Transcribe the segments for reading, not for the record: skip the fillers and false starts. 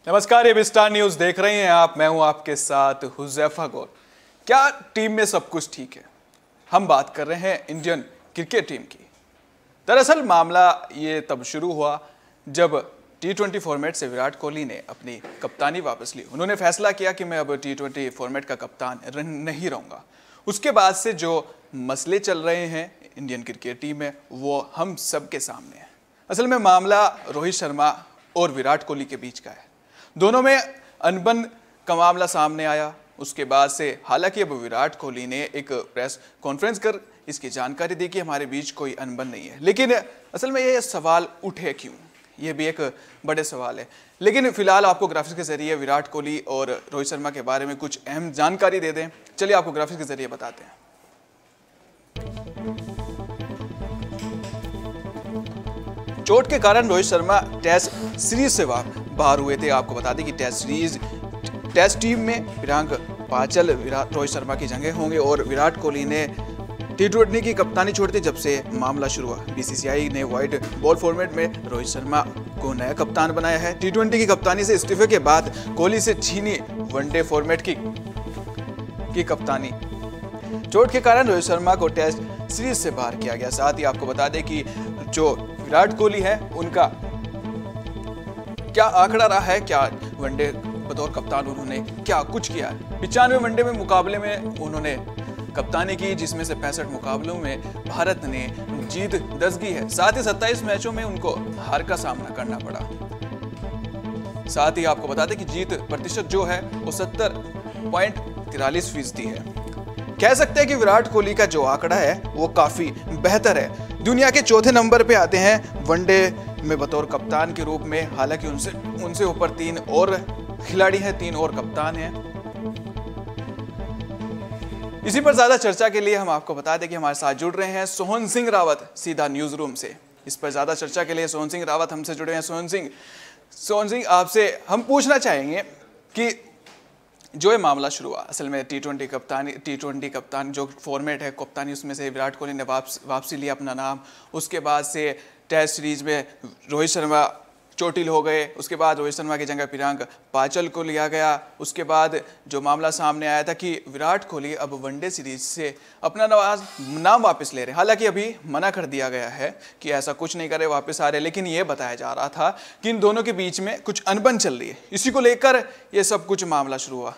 नमस्कार, ये star news देख रहे हैं आप। मैं हूं आपके साथ हुजैफा गौर। क्या टीम में सब कुछ ठीक है? हम बात कर रहे हैं इंडियन क्रिकेट टीम की। दरअसल मामला ये तब शुरू हुआ जब T20 फॉर्मेट से विराट कोहली ने अपनी कप्तानी वापस ली। उन्होंने फैसला किया कि मैं अब T20 फॉर्मेट का कप्तान नहीं रहूंगा। उसके बाद से जो मसले चल रहे हैं इंडियन क्रिकेट टीम में, वो हम सब के सामने है। असल में मामला रोहित शर्मा और विराट कोहली के बीच का है। दोनों में अनबन का मामला सामने आया। उसके बाद से हालांकि अब विराट कोहली ने एक प्रेस कॉन्फ्रेंस कर इसकी जानकारी दी कि हमारे बीच कोई अनबन नहीं है, लेकिन असल में ये सवाल उठे क्यों, ये भी एक बड़े सवाल है। लेकिन फिलहाल आपको ग्राफिक्स के जरिए विराट कोहली और रोहित शर्मा के बारे में कुछ अहम जानकारी दे दें। चलिए आपको ग्राफिक्स के जरिए बताते हैं। चोट के कारण रोहित शर्मा टेस्ट सीरीज से बाहर हुए थे। आपको बता दें कि टेस्ट टीम में प्रियांक पांचल रोहित शर्मा की जगह होंगे और विराट कोहली ने T20 की कप्तानी छोड़ दी जब से मामला शुरू हुआ। BCCI ने व्हाइट बॉल फॉर्मेट में रोहित शर्मा को नया कप्तान बनाया है। T20 की कप्तानी से इस्तीफे के बाद कोहली से छीनी वनडे फॉर्मेट की कप्तानी। चोट के कारण रोहित शर्मा को टेस्ट सीरीज से बाहर किया गया। साथ ही आपको बता दें कि जो विराट कोहली है उनका क्या आंकड़ा रहा है, क्या वनडे बतौर कप्तान उन्होंने क्या कुछ किया है। 95 वनडे में मुकाबले में उन्होंने कप्तानी की, जिसमें से 65 मुकाबलों में भारत ने जीत दर्ज की है। साथ ही 27 मैचों में उनको हार का सामना करना पड़ा। साथ ही आपको बता दें कि जीत प्रतिशत जो है वो 70.43% है। कह सकते हैं कि विराट कोहली का जो आंकड़ा है वो काफी बेहतर है। दुनिया के चौथे नंबर पे आते हैं वनडे में बतौर कप्तान के रूप में। हालांकि उनसे ऊपर 3 और खिलाड़ी हैं, 3 और कप्तान हैं। इसी पर ज्यादा चर्चा के लिए हम आपको बता दें कि हमारे साथ जुड़ रहे हैं सोहन सिंह रावत सीधा न्यूज रूम से। इस पर ज्यादा चर्चा के लिए सोहन सिंह रावत हमसे जुड़े हैं। सोहन सिंह आपसे हम पूछना चाहेंगे कि जो ये मामला शुरू हुआ, असल में T20 कप्तान जो फॉर्मेट है कप्तानी, उसमें से विराट कोहली ने वापसी लिया अपना नाम। उसके बाद से टेस्ट सीरीज में रोहित शर्मा चोटिल हो गए। उसके बाद रोहित शर्मा की जगह प्रियांक पांचल को लिया गया। उसके बाद जो मामला सामने आया था कि विराट कोहली अब वनडे सीरीज से अपना नाम वापस ले रहे हैं। हालांकि अभी मना कर दिया गया है कि ऐसा कुछ नहीं करे, वापस आ रहे, लेकिन ये बताया जा रहा था कि इन दोनों के बीच में कुछ अनबन चल रही है। इसी को लेकर ये सब कुछ मामला शुरू हुआ।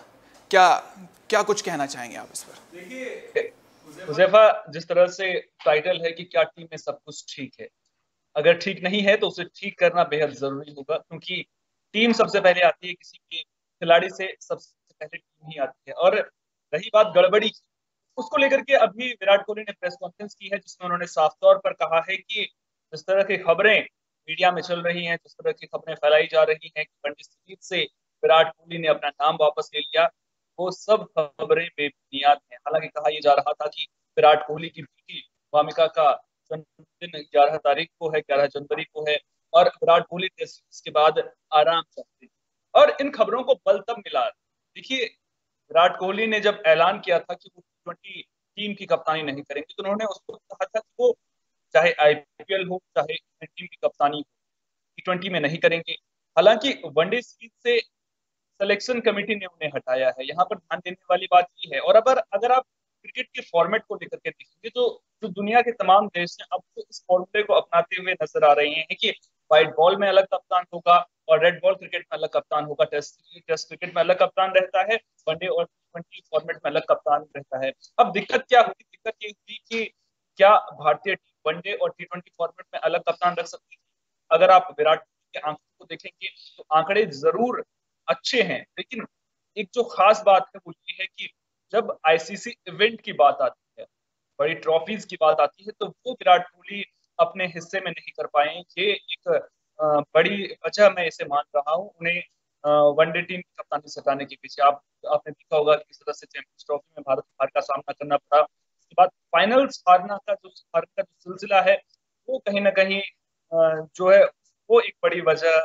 क्या कुछ कहना चाहेंगे आप इस पर? देखिए हुजैफा, जिस तरह से टाइटल है कि क्या टीम में सब कुछ ठीक है, अगर ठीक नहीं है तो उसे ठीक करना बेहद जरूरी होगा, क्योंकि टीम सबसे पहले आती है। किसी के खिलाड़ी से सबसे पहले टीम ही आती है। और रही बात गड़बड़ी की, उसको लेकर के अभी विराट कोहली ने प्रेस कॉन्फ्रेंस की है, जिसमें उन्होंने साफ तौर पर कहा है कि जिस तरह की खबरें मीडिया में चल रही हैं, जिस तरह की खबरें फैलाई जा रही हैं कि वनडे सीरीज से विराट कोहली ने अपना नाम वापस ले लिया, वो सब खबरें बेबुनियाद हैं। हालांकि कहा यह जा रहा था कि विराट कोहली की बेटी वामिका का जन्मदिन 11 तारीख को है, 11 जनवरी को है, और विराट कोहली टेस्ट सीरीज के बाद आराम चाहते हैं। और इन खबरों को बल तब मिला, देखिए विराट कोहली ने जब ऐलान किया था कि वो T20 टीम की कप्तानी नहीं करेंगे, तो उन्होंने उसको कहा था कि वो चाहे IPL हो चाहे टीम की कप्तानी T20 में नहीं करेंगे। हालांकि वनडे सीरीज से सिलेक्शन कमेटी ने उन्हें हटाया है। यहाँ पर ध्यान देने वाली बात ये है। और अगर आप क्रिकेट के फॉर्मेट को लेकर के देखेंगे तो जो दुनिया के तमाम देश हैं अब तो इस फॉर्मूले को अपनाते हुए नजर आ रहे हैं कि व्हाइट बॉल में अलग कप्तान होगा और रेड बॉल क्रिकेट में अलग कप्तान होगा। टेस्ट क्रिकेट में अलग कप्तान रहता है, वनडे और T20 फॉर्मेट में अलग कप्तान रहता है। अब दिक्कत क्या हुई? दिक्कत ये हुई कि क्या भारतीय टीम वनडे और T20 फॉर्मेट में अलग कप्तान रख सकती है? अगर आप विराट कोहली के आंकड़ों को देखेंगे तो आंकड़े जरूर अच्छे हैं, लेकिन एक जो खास बात है वो ये है कि जब ICC इवेंट की बात आती है, बड़ी ट्रॉफीज की बात आती है, तो वो विराट कोहली अपने हिस्से में नहीं कर पाए। ये एक बड़ी वजह मैं इसे मान रहा हूँ उन्हें वनडे टीम की कप्तानी से हटाने के पीछे। आपने देखा होगा कि किस तरह से चैंपियंस ट्रॉफी में भारत को हार का सामना करना पड़ा। उसके बाद फाइनल्स हारने का जो सिलसिला है वो कहीं ना कहीं जो है वो एक बड़ी वजह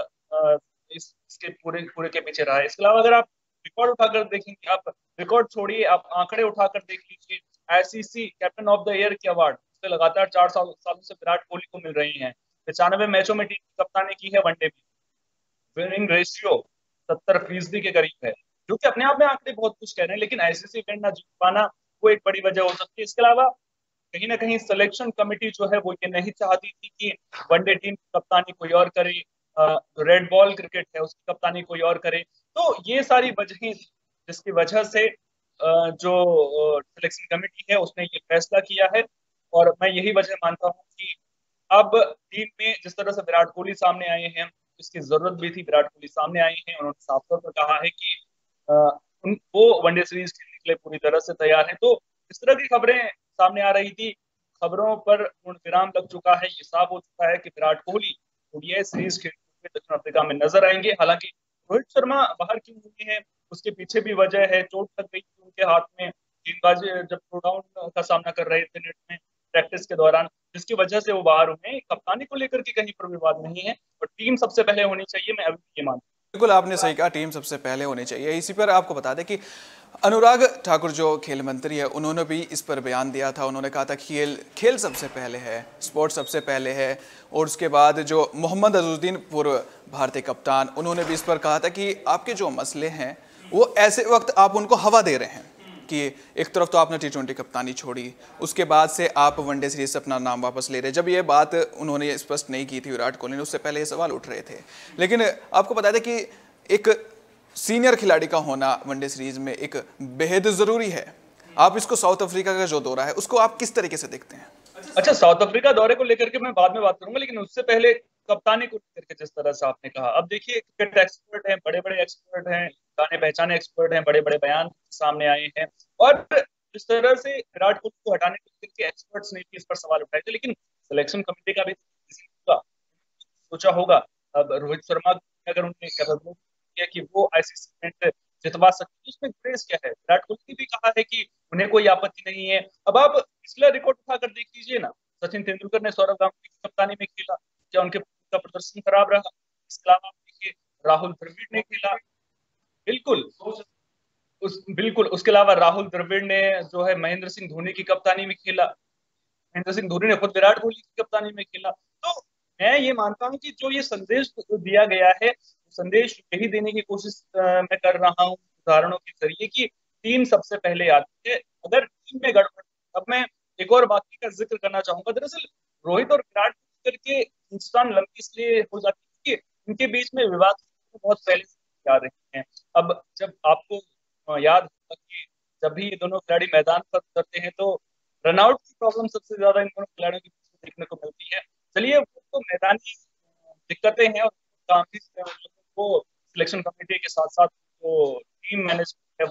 इसके पूरे पूरे के पीछे रहा है। इसके अलावा अगर आप रिकॉर्ड उठाकर देखेंगे, आप रिकॉर्ड छोड़िए, आप आंकड़े उठाकर देख लीजिए। ICC captain of the year के अवार्ड लगातार 4 सालों से विराट कोहली को मिल रही हैं। 95 मैचों में टीम की कप्तानी की है वनडे में। विनिंग रेशियो 70% के करीब है, जो कि अपने आप में आंकड़े बहुत कुछ कह रहे हैं। लेकिन आईसीसी इवेंट ना जीत पाना वो एक बड़ी वजह हो सकती है। इसके अलावा कहीं ना कहीं सिलेक्शन कमेटी जो है वो ये नहीं चाहती थी कि वनडे टीम की कप्तानी कोई और करे, जो रेड बॉल क्रिकेट है उसकी कप्तानी कोई और करे। तो ये सारी वजहें जिसकी वजह से जो सिलेक्शन कमेटी है उसने ये फैसला किया है। और मैं यही वजह मानता हूँ कि अब टीम में जिस तरह से विराट कोहली सामने आए हैं, इसकी जरूरत भी थी, विराट कोहली सामने आए हैं, उन्होंने साफ तौर पर कहा है कि अ, वो वनडे सीरीज खेलने के लिए पूरी तरह से तैयार है। तो इस तरह की खबरें सामने आ रही थी, खबरों पर पूर्ण विराम लग चुका है। ये साफ हो चुका है कि विराट कोहली ओडीआई सीरीज खेलते हुए दक्षिण अफ्रीका में नजर आएंगे। हालांकि रोहित शर्मा बाहर क्यों हुए हैं उसके पीछे भी वजह है, चोट लग गई थी उनके हाथ में गेंदबाजी जब थ्रो डाउन का सामना कर रहे थे नेट में प्रैक्टिस के दौरान, जिसकी वजह से वो बाहर हुए हैं। कप्तानी को लेकर के कहीं पर विवाद नहीं है और टीम सबसे पहले होनी चाहिए, मैं अभी भी ये मानता हूँ। बिल्कुल आपने सही कहा, टीम सबसे पहले होनी चाहिए। इसी पर आपको बता दें कि अनुराग ठाकुर जो खेल मंत्री है उन्होंने भी इस पर बयान दिया था। उन्होंने कहा था खेल खेल सबसे पहले है, स्पोर्ट्स सबसे पहले है। और उसके बाद जो मोहम्मद अजहरुद्दीन पूर्व भारतीय कप्तान, उन्होंने भी इस पर कहा था कि आपके जो मसले हैं वो ऐसे वक्त आप उनको हवा दे रहे हैं कि एक तरफ तो आपने टी20 कप्तानी छोड़ी, उसके बाद से आप वनडे सीरीज से अपना नाम वापस ले रहे। जब ये बात उन्होंने स्पष्ट नहीं की थी विराट कोहली ने, उससे पहले ये सवाल उठ रहे थे। लेकिन आपको बता दें कि एक सीनियर खिलाड़ी का होना वनडे सीरीज में एक बेहद जरूरी है। आप इसको साउथ अफ्रीका का जो दौरा है उसको आप किस तरीके से देखते हैं? अच्छा, साउथ अफ्रीका दौरे को लेकर के मैं बाद में बात करूंगा, लेकिन उससे पहले कप्तानी को लेकर के जिस तरह से आपने कहा, अब देखिए क्रिकेट एक्सपर्ट हैं, बड़े बड़े एक्सपर्ट हैं, जाने पहचाने एक्सपर्ट हैं, बड़े बड़े बयान सामने आए हैं। और जिस तरह से विराट कोहली को हटाने को लेकर के एक्सपर्ट्स ने इस पर सवाल उठाए थे, लेकिन सिलेक्शन कमेटी का भी सोचा होगा। अब रोहित शर्मा अगर उन्होंने किया कि वो आईसीसी इवेंट जितवा सकते हैं, उसमें ग्रेस क्या है? विराट कोहली ने भी कहा है कि उन्हें कोई आपत्ति नहीं है। अब आप पिछला रिकॉर्ड उठाकर देख लीजिए ना, सचिन तेंदुलकर ने सौरव गांगुली की कप्तानी में खेला, क्या उनके का प्रदर्शन खराब रहा? इसके अलावा आप देखिए राहुल द्रविड़ ने खेला, बिल्कुल बिल्कुल उसके अलावा राहुल द्रविड़ ने जो है महेंद्र सिंह धोनी की कप्तानी में खेला, महेंद्र सिंह धोनी ने खुद विराट कोहली की कप्तानी में खेला। तो मैं ये मानता हूं कि जो ये संदेश दिया गया है, संदेश यही देने की कोशिश मैं कर रहा हूँ उदाहरणों के जरिए कि टीम सबसे पहले आती है। अगर टीम में गड़बड़, अब मैं एक और बात का जिक्र करना चाहूंगा। दरअसल रोहित और विराट को लेकर के हिंदुस्तान लंबी इसलिए हो जाती है कि उनके बीच में विवाद बहुत पहले से आ रहे हैं। अब जब आपको याद होगा कि जब भी ये दोनों खिलाड़ी मैदान पर उतरते हैं तो रनआउट की प्रॉब्लम सबसे ज्यादा इन दोनों खिलाड़ियों के बीच में देखने को मिलती है। चलिए, वो तो मैदानी दिक्कतें हैं और काम भी वो सिलेक्शन कमेटी के साथ साथ जो टीम मैनेजमेंट है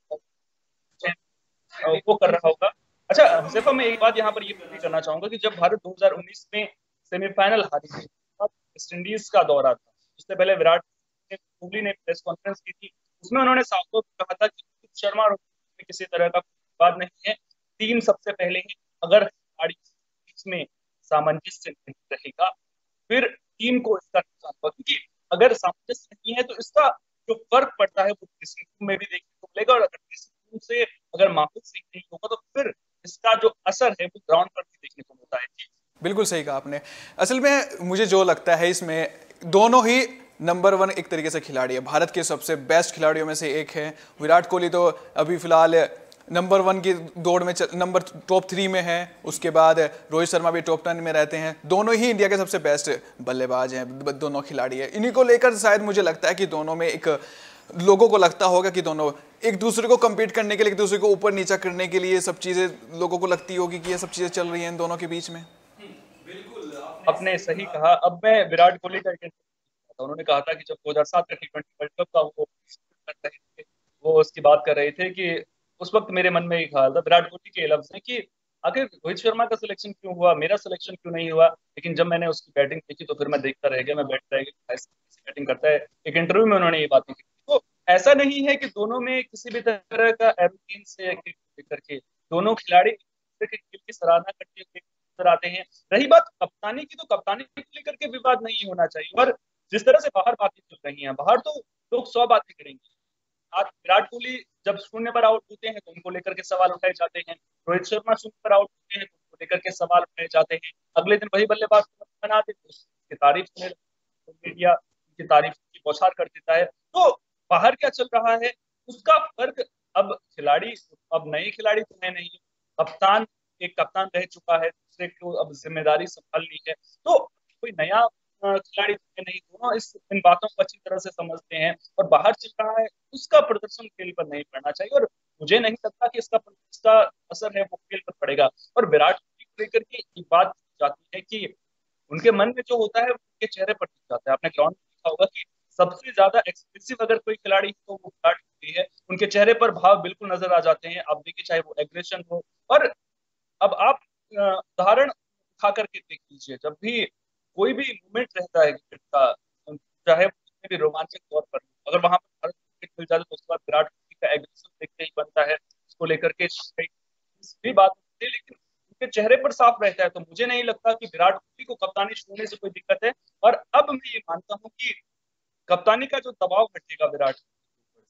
वो कर रहा होगा। अच्छा हुज़ैफा, मैं एक बात यहाँ पर ये भी करना चाहूंगा कि जब भारत 2019 में सेमीफाइनल हारी थी, वेस्ट इंडीज का दौरा था, उससे पहले विराट कोहली ने प्रेस कॉन्फ्रेंस की थी, उसमें उन्होंने साफ तौर पर कहा था कि रोहित शर्मा और किसी तरह का बात नहीं है, टीम सबसे पहले है। अगर खिलाड़ी बीच में सामंजस्य नहीं रहेगा फिर टीम को इसका नुकसान होगा, क्योंकि अगर सामंजस्य नहीं है तो इसका जो फर्क पड़ता है वो ड्रेसिंग रूम में भी देखने को मिलेगा, और अगर ड्रेसिंग रूम से अगर माहौल सही नहीं होगा तो फिर इसका जो असर है वो ग्राउंड पर भी देखने को मिलता है। बिल्कुल सही कहा आपने। असल में मुझे जो लगता है इसमें दोनों ही नंबर 1 एक तरीके से खिलाड़ी है, भारत के सबसे बेस्ट खिलाड़ियों में से एक है। विराट कोहली तो अभी फिलहाल नंबर 1 की दौड़ में नंबर टॉप 3 में है, उसके बाद रोहित शर्मा भी टॉप 10 में रहते हैं। दोनों ही इंडिया के सबसे बेस्ट बल्लेबाज हैं, दोनों खिलाड़ी हैं। इन्हीं को लेकर शायद मुझे लगता है कि दोनों में एक लोगों को लगता होगा कि दोनों एक दूसरे को compete करने के लिए, एक दूसरे को ऊपर नीचा करने के लिए सब चीज़ें लोगों को लगती होगी कि ये सब चीज़ें चल रही हैं इन दोनों के बीच में। आपने सही कहा। अब मैं विराट कोहली का उन्होंने कहा था कि जब 2007 का टी20 वर्ल्ड कप का वो कर रहे थे, वो उसकी बात कर रहे थे कि उस वक्त मेरे मन में एक ख्याल था, विराट कोहली के लफ्ज है कि आखिर रोहित शर्मा का सिलेक्शन क्यों हुआ, मेरा सिलेक्शन क्यों नहीं हुआ। लेकिन जब मैंने उसकी बैटिंग देखी तो फिर मैं देखता रह गया, मैं बैठता रह गया ऐसी बैटिंग करता है। एक इंटरव्यू में उन्होंने ये बातें की। तो ऐसा नहीं है कि दोनों में किसी भी तरह का एरोगेंस से करके दोनों खिलाड़ी खेल की सराहना करते हुए नजर आते हैं। रही बात कप्तानी की, तो कप्तानी को लेकर के विवाद नहीं होना चाहिए। और जिस तरह से बाहर बातें चल रही हैं, बाहर तो लोग 100 बातें करेंगे। आज विराट कोहली जब शून्य पर आउट होते हैं तो उनको लेकर के सवाल उठाए जाते हैं, रोहित शर्मा शून्य पर आउट होते हैं तो उनको लेकर के सवाल उठाए जाते हैं। अगले दिन वही बल्लेबाज बनाते तो उसकी तारीफ सुने, मीडिया की तारीफ की बौछार कर देता है। तो बाहर क्या चल रहा है उसका फर्क। अब खिलाड़ी, अब नए खिलाड़ी तो है नहीं, कप्तान, एक कप्तान रह चुका है, दूसरे को अब जिम्मेदारी संभालनी है, तो कोई नया खिलाड़ी तो है नहीं। दोनों इन बातों को अच्छी तरह से समझते हैं, और बाहर चल रहा है उसका प्रदर्शन खेल पर नहीं पड़ना चाहिए, और मुझे नहीं लगता कि इसका असर है वो खेल पर पड़ेगा। और विराट कोहली को लेकर के एक बात जाती है कि उनके मन में जो होता है वो उनके चेहरे पर दिख जाता है। आपने ग्राउंड में देखा होगा कि सबसे ज्यादा एक्सप्रेसिव अगर कोई खिलाड़ी है तो वो विराट कोहली है। उनके चेहरे पर भाव बिल्कुल नजर आ जाते हैं, आप देखिए, चाहे वो एग्रेशन हो। और अब आप उदाहरण उठा करके देख लीजिए, जब भी कोई भी मूवमेंट रहता है क्रिकेट का, चाहे वो कितने भी रोमांचक तौर पर हो, अगर वहां पर भारत क्रिकेट मिल जाए तो उसके बाद विराट कोहली का एग्रेशन देखते ही बनता है, उसको लेकर के कई भी बात होती है, लेकिन उनके चेहरे पर साफ रहता है। तो मुझे नहीं लगता कि विराट कोहली को कप्तानी छोड़ने से कोई दिक्कत है। और अब मैं ये मानता हूँ कि कप्तानी का जो दबाव हटेगा विराट कोहली,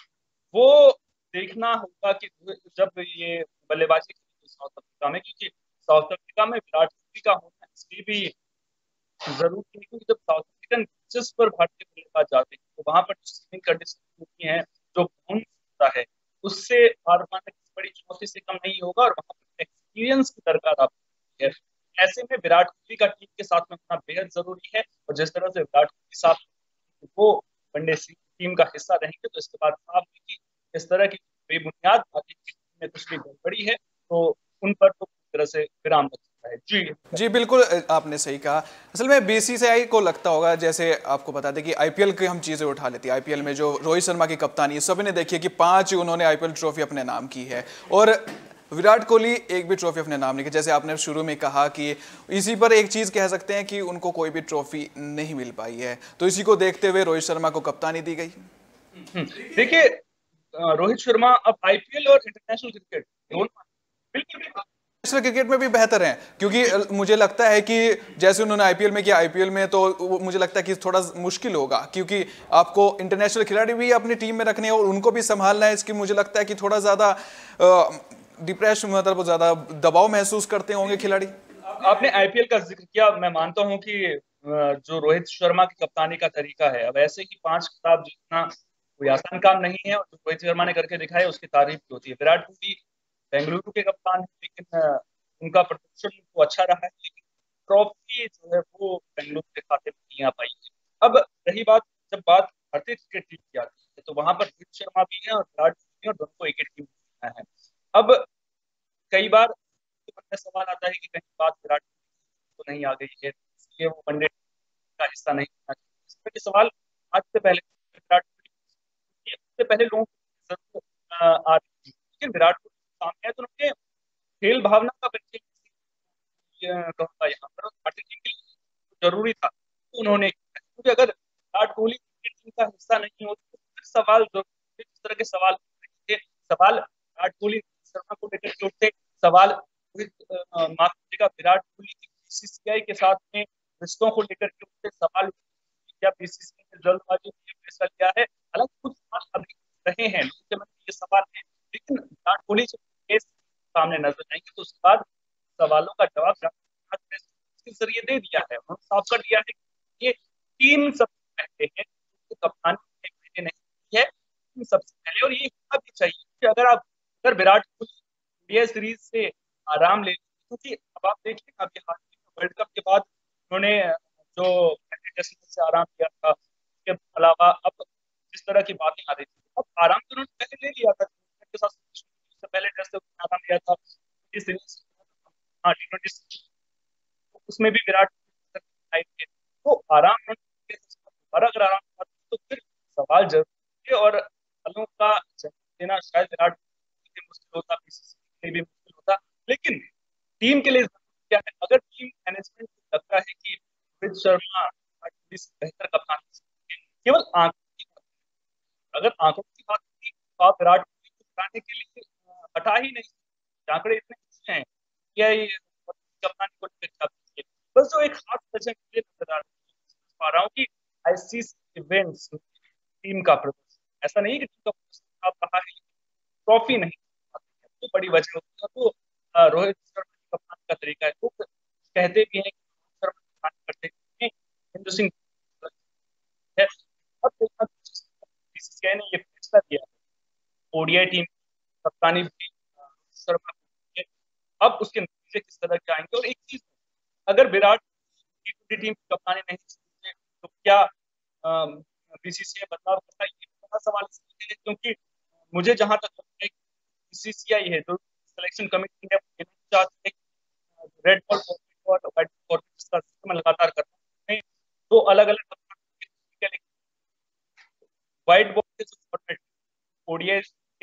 वो देखना होगा कि जब ये बल्लेबाजी खेली साउथ अफ्रीका में, क्योंकि साउथ अफ्रीका में विराट कोहली का होना इसलिए भी जरूरी है क्योंकि जब साउथ अफ्रीकन पिचेस पर भारतीय बल्लेबाज जाते हैं तो वहां पर जो स्विंग कंडीशन होती है, जो बाउंस होता है, उससे हार पाना किसी बड़ी चुनौती से कम नहीं होगा, और वहां पर एक्सपीरियंस की दरकार आपको है। ऐसे में विराट कोहली का टीम के साथ में होना बेहद जरूरी है, और जिस तरह से विराट कोहली साथ वो वनडे टीम का हिस्सा रहेंगे तो इसके बाद साफ है कि इस तरह की बेबुनियाद बातें की टीम में कुछ भी गड़बड़ी है तो उन पर तो पूरी तरह से विराम लग सकता है। जी। जी बिल्कुल, आपने सही कहा। असल में बीसीसीआई को लगता होगा, जैसे आपको बता दें कि आईपीएल की हम चीज़ें उठा लेती है। आईपीएल में जो रोहित शर्मा की कप्तानी है, सभी ने देखी कि 5 उन्होंने आईपीएल ट्रॉफी अपने नाम की है, और विराट कोहली एक भी ट्रॉफी अपने नाम नहीं की। जैसे आपने शुरू में कहा कि इसी पर एक चीज़ कह सकते हैं कि उनको कोई भी ट्रॉफी नहीं मिल पाई है, तो इसी को देखते हुए रोहित शर्मा को कप्तानी दी गई। देखिए, रोहित शर्मा अब आईपीएल और इंटरनेशनल क्रिकेट दोनों बिल्कुल भी नेशनल क्रिकेट में भी बेहतर हैं, क्योंकि मुझे लगता है कि जैसे उन्होंने आईपीएल में किया, आईपीएल में तो मुझे लगता है कि थोड़ा मुश्किल होगा, क्योंकि आपको इंटरनेशनल खिलाड़ी भी अपनी टीम में रखने हैं और उनको भी संभालना है। इसकी मुझे लगता है कि थोड़ा ज़्यादा डिप्रेस, मतलब ज़्यादा दबाव महसूस करते होंगे खिलाड़ी। आपने आईपीएल का जिक्र किया, मैं मानता हूं कि जो रोहित शर्मा की कप्तानी का तरीका है, अब ऐसे ही 5 खिताब जीतना कोई आसान काम नहीं है, और जो रोहित शर्मा ने करके दिखाया है उसकी तारीफ भी होती है। विराट कोहली बेंगलुरु के कप्तान है, लेकिन उनका प्रदर्शन तो अच्छा रहा है, लेकिन ट्रॉफी जो है वो बेंगलुरु के खाते में नहीं आ पाई है। अब रही बात, जब बात भारतीय क्रिकेट टीम की आती है तो वहां पर रोहित शर्मा भी है और विराट कोहली है, और दोनों को एक एक टीम है। अब कई बार मन में सवाल आता है कि कहीं बात विराट कोहली तो नहीं आ गई है, इसलिए वो वनडे का हिस्सा नहीं होना चाहिए। इस तरह के सवाल आज से पहले विराट कोहली से पहले लोगों को जरूर आ रही थी, लेकिन विराट कोहली सामने है तो उन्होंने खेल भावना का परिचय कहूंगा यहाँ पर, भारतीय टीम के लिए जरूरी था तो उन्होंने किया। क्योंकि अगर विराट कोहली क्रिकेट टीम का हिस्सा नहीं होता तो फिर सवाल जरूर थे, जिस तरह के सवाल थे, सवाल विराट कोहली शर्मा को लेकर के उठते, सवाल माफ कीजिएगा विराट कोहली की बीसीसीआई के साथ में रिश्तों को लेकर के उठते, सवाल क्या बीसीसीआई ने जल्दबाजी में फैसला लिया है। हालांकि कुछ सवाल अभी रहे हैं, लोगों के मन में ये सवाल है, लेकिन विराट कोहली जब केस सामने नजर आएंगे तो उसके बाद सवालों का जवाब के जरिए दे दिया है, उन्होंने साफ कर दिया है कि ये टीम सबसे पहले है, कप्तान पहले नहीं की है, टीम सबसे पहले, और ये होना भी चाहिए। कि अगर विराट कोहली इंडिया सीरीज से आराम ले, क्योंकि अब आप देखिए अभी हाल ही में वर्ल्ड कप के बाद उन्होंने जो टेस्ट से आराम किया था, उसके अलावा अब जिस तरह की बातें आ रही थी, अब आराम तो उन्होंने पहले ले लिया था के साथ, उससे पहले टेस्ट से आराम लिया था, सीरीज, हाँ T20, उसमें भी विराट कोहली थे तो आराम, दोबारा अगर आराम तो फिर सवाल जरूर है, और फलों का जवाब देना शायद विराट कोहली के लिए मुश्किल होता, बीसीसीआई के लिए भी मुश्किल होता, लेकिन टीम के लिए क्या है, अगर टीम मैनेजमेंट को लगता है कि रोहित शर्मा बेहतर कप्तान केवल आंकड़ों की बात, अगर आंकड़ों की बात की तो आप विराट कोहली को हटाने के लिए हटा ही नहीं सकते। आंकड़े इतने अच्छे हैं, क्या ये कप्तान को बस जो एक खास वजह मुझे नजर पा रहा हूँ कि आईसीसी इवेंट्स टीम का प्रदर्शन ऐसा नहीं कि टीम का प्रदर्शन आप कहा है, ट्रॉफी नहीं तो बड़ी वजह होती है। तो रोहित शर्मा की कप्तान का तरीका है, तो कहते भी हैं कि रोहित शर्मा कप्तान करते हैं महेंद्र सिंह है। अब देखना बीसीसीआई ने ये फैसला किया ओडीआई टीम कप्तानी भी शर्मा की। अब उसके नतीजे किस तरह के आएंगे। और एक चीज, अगर विराट टी20 टीम की कप्तानी नहीं करते तो क्या बीसीसीआई बदलाव करता है, ये बड़ा सवाल है। क्योंकि मुझे जहां तक लगता है बीसीसीआई है तो सिलेक्शन कमेटी है चाहती है रेड बॉल फॉर्मेट और व्हाइट बॉल फॉर्मेट का सिस्टम लगातार करना है। दो अलग अलग व्हाइट बॉल के जो फॉर्मेट ओडीआई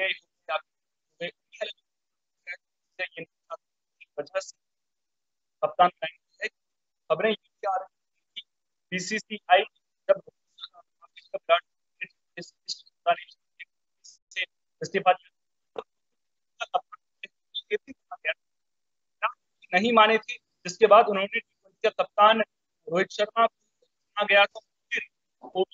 वजह से कप्तान है। खबरें ये आ रही है कि बीसीसीआई जब इस्तीफा नहीं माने थे, जिसके बाद उन्होंने टी20 का कप्तान रोहित शर्मा को गया तो फिर